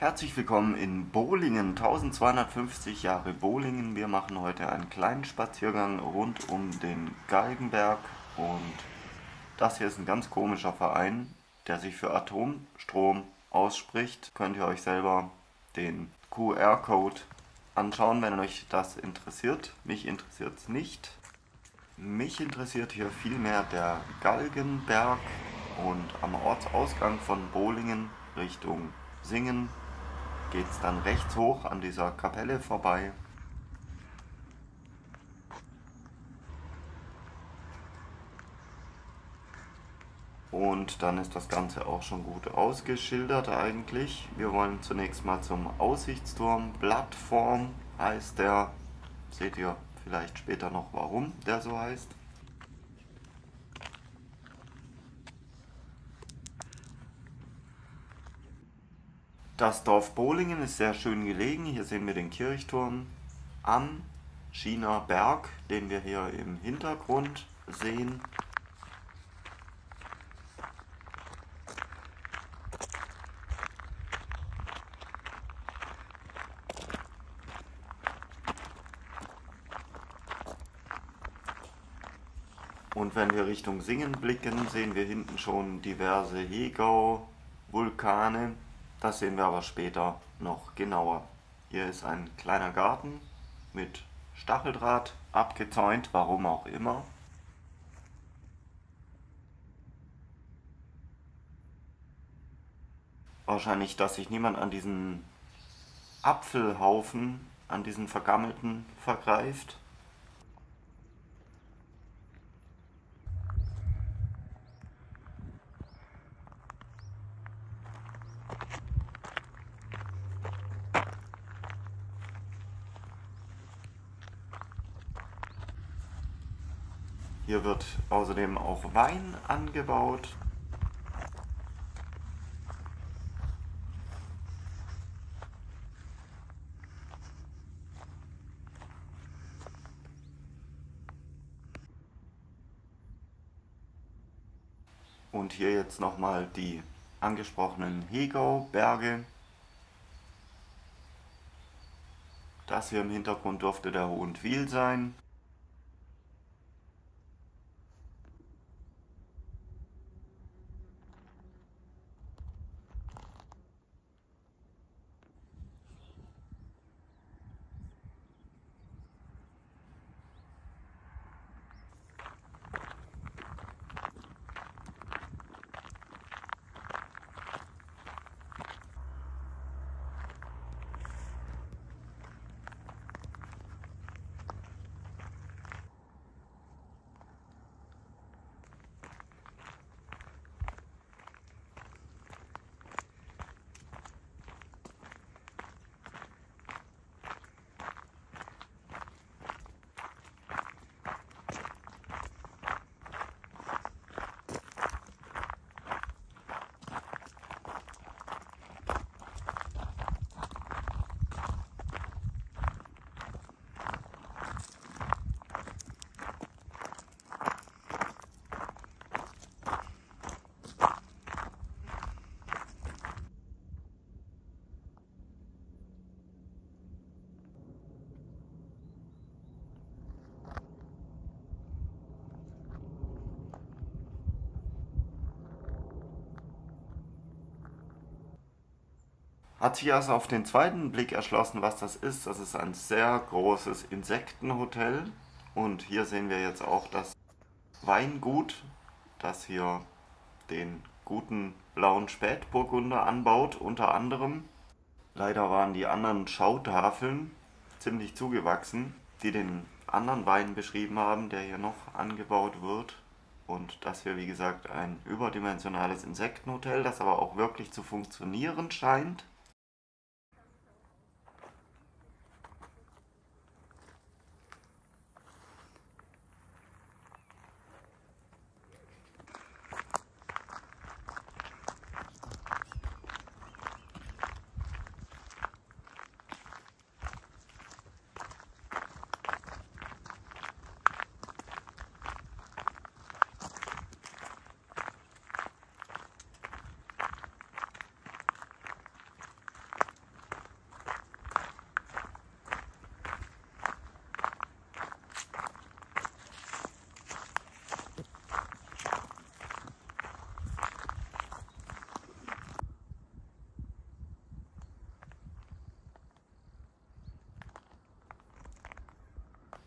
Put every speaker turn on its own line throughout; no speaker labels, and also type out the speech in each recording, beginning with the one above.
Herzlich willkommen in Bolingen, 1250 Jahre Bolingen. Wir machen heute einen kleinen Spaziergang rund um den Galgenberg und das hier ist ein ganz komischer Verein, der sich für Atomstrom ausspricht. Könnt ihr euch selber den QR-Code anschauen, wenn euch das interessiert. Mich interessiert es nicht. Mich interessiert hier vielmehr der Galgenberg und am Ortsausgang von Bolingen Richtung Singen geht es dann rechts hoch an dieser Kapelle vorbei. Und dann ist das Ganze auch schon gut ausgeschildert eigentlich. Wir wollen zunächst mal zum Aussichtsturm. Plattform heißt der. Seht ihr vielleicht später noch, warum der so heißt. Das Dorf Bolingen ist sehr schön gelegen. Hier sehen wir den Kirchturm am Schiener Berg, den wir hier im Hintergrund sehen. Und wenn wir Richtung Singen blicken, sehen wir hinten schon diverse Hegau-Vulkane. Das sehen wir aber später noch genauer. Hier ist ein kleiner Garten mit Stacheldraht abgezäunt, warum auch immer. Wahrscheinlich, dass sich niemand an diesen Apfelhaufen, an diesen vergammelten vergreift. Hier wird außerdem auch Wein angebaut. Und hier jetzt nochmal die angesprochenen Hegau-Berge. Das hier im Hintergrund dürfte der Hohentwiel sein. Hat sich erst auf den zweiten Blick erschlossen, was das ist. Das ist ein sehr großes Insektenhotel. Und hier sehen wir jetzt auch das Weingut, das hier den guten blauen Spätburgunder anbaut, unter anderem. Leider waren die anderen Schautafeln ziemlich zugewachsen, die den anderen Wein beschrieben haben, der hier noch angebaut wird. Und das hier, wie gesagt, ein überdimensionales Insektenhotel, das aber auch wirklich zu funktionieren scheint.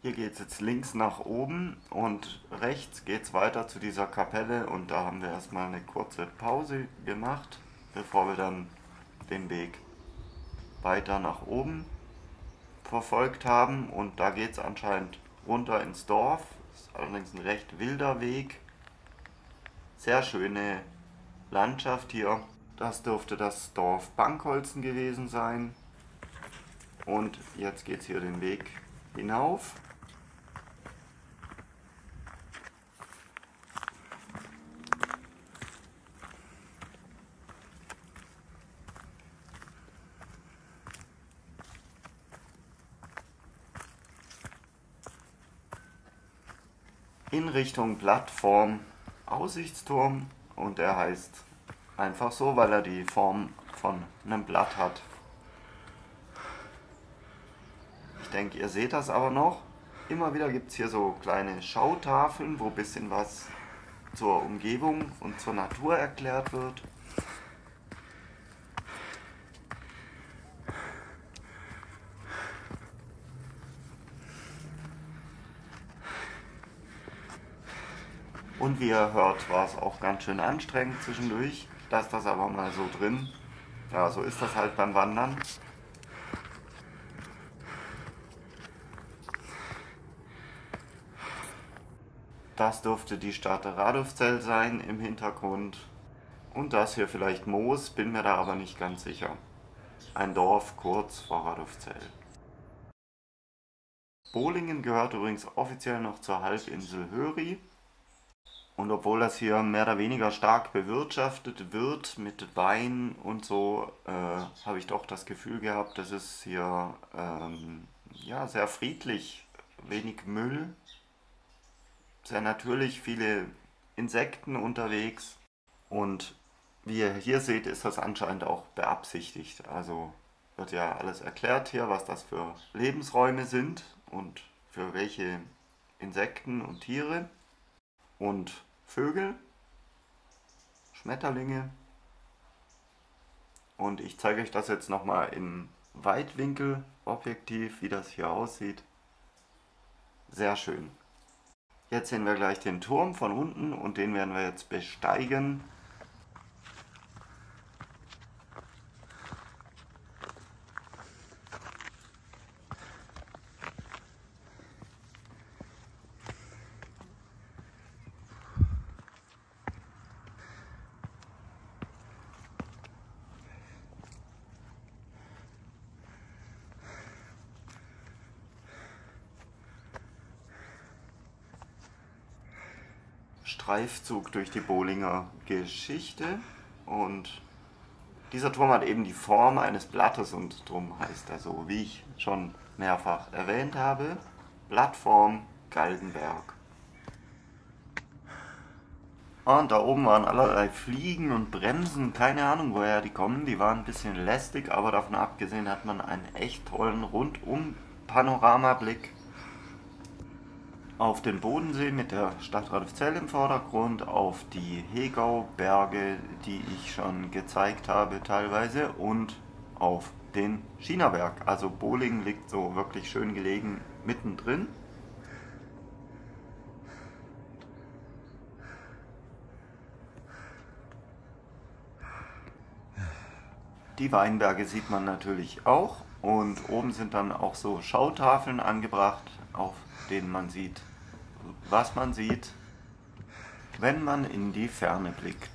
Hier geht es jetzt links nach oben und rechts geht es weiter zu dieser Kapelle und da haben wir erstmal eine kurze Pause gemacht, bevor wir dann den Weg weiter nach oben verfolgt haben, und da geht es anscheinend runter ins Dorf. Ist allerdings ein recht wilder Weg. Sehr schöne Landschaft hier. Das dürfte das Dorf Bankholzen gewesen sein. Und jetzt geht es hier den Weg hinauf. In Richtung Plattform Aussichtsturm, und er heißt einfach so, weil er die Form von einem Blatt hat. Ich denke, ihr seht das aber noch. Immer wieder gibt es hier so kleine Schautafeln, wo ein bisschen was zur Umgebung und zur Natur erklärt wird. Und wie ihr hört, war es auch ganz schön anstrengend zwischendurch. Lasst das aber mal so drin. Ja, so ist das halt beim Wandern. Das dürfte die Stadt Radolfzell sein im Hintergrund. Und das hier vielleicht Moos, bin mir da aber nicht ganz sicher. Ein Dorf kurz vor Radolfzell. Bolingen gehört übrigens offiziell noch zur Halbinsel Höri. Und obwohl das hier mehr oder weniger stark bewirtschaftet wird mit Wein und so, habe ich doch das Gefühl gehabt, dass es hier ja, sehr friedlich, wenig Müll, sehr natürlich, viele Insekten unterwegs. Und wie ihr hier seht, ist das anscheinend auch beabsichtigt. Also wird ja alles erklärt hier, was das für Lebensräume sind und für welche Insekten und Tiere. Und Vögel, Schmetterlinge. Und ich zeige euch das jetzt nochmal im Weitwinkelobjektiv, wie das hier aussieht. Sehr schön. Jetzt sehen wir gleich den Turm von unten und den werden wir jetzt besteigen. Streifzug durch die Bolinger Geschichte, und dieser Turm hat eben die Form eines Blattes und darum heißt er so, wie ich schon mehrfach erwähnt habe, Plattform Galgenberg. Und da oben waren allerlei Fliegen und Bremsen, keine Ahnung woher die kommen, die waren ein bisschen lästig, aber davon abgesehen hat man einen echt tollen Rundum-Panoramablick auf den Bodensee mit der Stadt Radolfzell im Vordergrund, auf die Hegauberge, die ich schon gezeigt habe teilweise, und auf den Chinaberg. Also Bolingen liegt so wirklich schön gelegen mittendrin. Die Weinberge sieht man natürlich auch, und oben sind dann auch so Schautafeln angebracht, auf denen man sieht, was man sieht, wenn man in die Ferne blickt.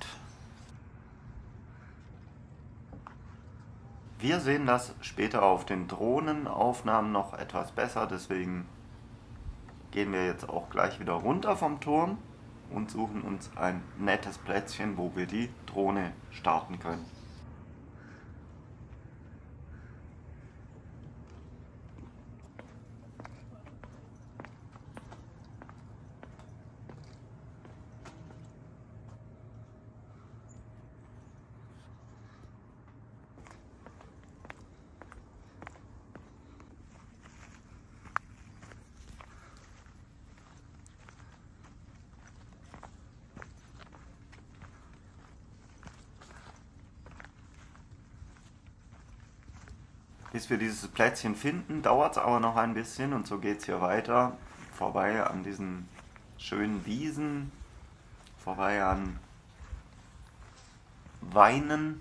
Wir sehen das später auf den Drohnenaufnahmen noch etwas besser, deswegen gehen wir jetzt auch gleich wieder runter vom Turm und suchen uns ein nettes Plätzchen, wo wir die Drohne starten können. Bis wir dieses Plätzchen finden, dauert es aber noch ein bisschen und so geht es hier weiter. Vorbei an diesen schönen Wiesen, vorbei an Weinen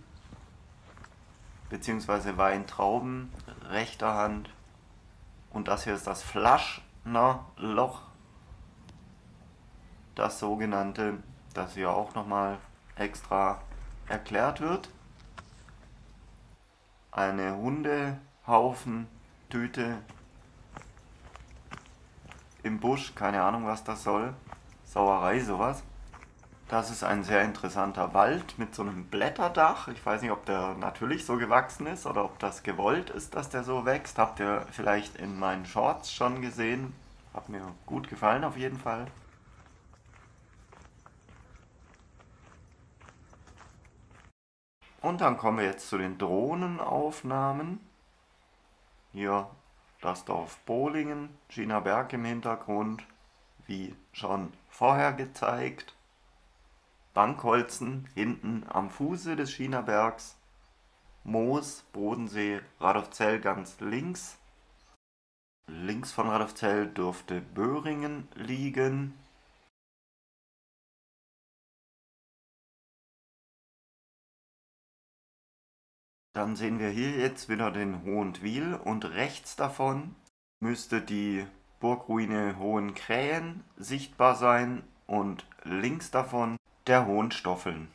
bzw. Weintrauben rechter Hand. Und das hier ist das Flaschner Loch, das sogenannte, das hier auch nochmal extra erklärt wird. Eine Hundehaufentüte im Busch, keine Ahnung was das soll, Sauerei sowas. Das ist ein sehr interessanter Wald mit so einem Blätterdach. Ich weiß nicht, ob der natürlich so gewachsen ist oder ob das gewollt ist, dass der so wächst. Habt ihr vielleicht in meinen Shorts schon gesehen. Hat mir gut gefallen auf jeden Fall. Und dann kommen wir jetzt zu den Drohnenaufnahmen. Hier das Dorf Bolingen, Schienerberg im Hintergrund, wie schon vorher gezeigt. Bankholzen hinten am Fuße des Schienerbergs, Moos, Bodensee, Radolfzell ganz links. Links von Radolfzell dürfte Böhringen liegen. Dann sehen wir hier jetzt wieder den Hohentwiel und rechts davon müsste die Burgruine Hohenkrähen sichtbar sein und links davon der Hohenstoffeln.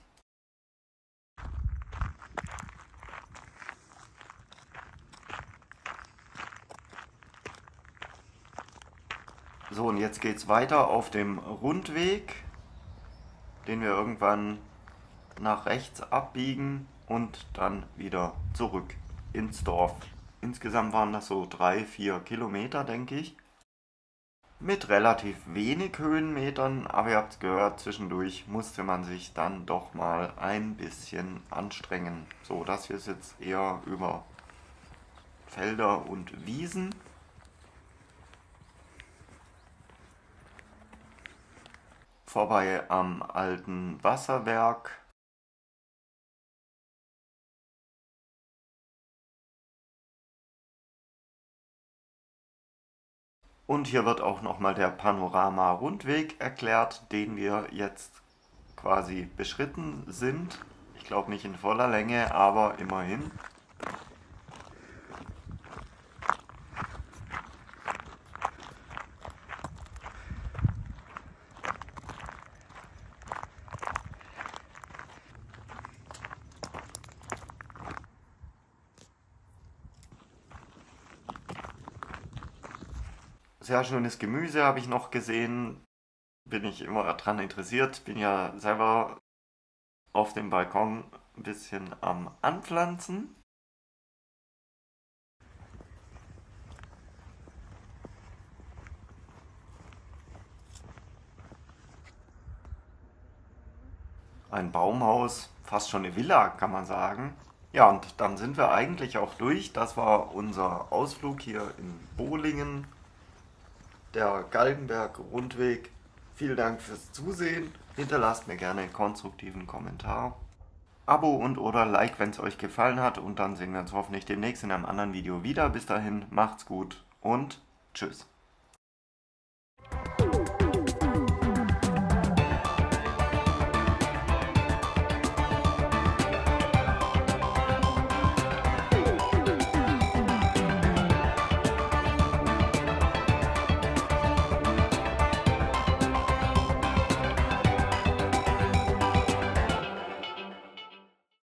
So, und jetzt geht es weiter auf dem Rundweg, den wir irgendwann nach rechts abbiegen und dann wieder zurück ins Dorf. Insgesamt waren das so 3-4 Kilometer, denke ich. Mit relativ wenig Höhenmetern, aber ihr habt es gehört, zwischendurch musste man sich dann doch mal ein bisschen anstrengen. So, das hier ist jetzt eher über Felder und Wiesen. Vorbei am alten Wasserwerk. Und hier wird auch nochmal der Panorama-Rundweg erklärt, den wir jetzt quasi beschritten sind. Ich glaube nicht in voller Länge, aber immerhin. Sehr schönes Gemüse habe ich noch gesehen. Bin ich immer daran interessiert. Bin ja selber auf dem Balkon ein bisschen am Anpflanzen. Ein Baumhaus, fast schon eine Villa, kann man sagen. Ja, und dann sind wir eigentlich auch durch. Das war unser Ausflug hier in Bolingen. Der Galgenberg-Rundweg. Vielen Dank fürs Zusehen. Hinterlasst mir gerne einen konstruktiven Kommentar. Abo und oder Like, wenn es euch gefallen hat. Und dann sehen wir uns hoffentlich demnächst in einem anderen Video wieder. Bis dahin, macht's gut und tschüss.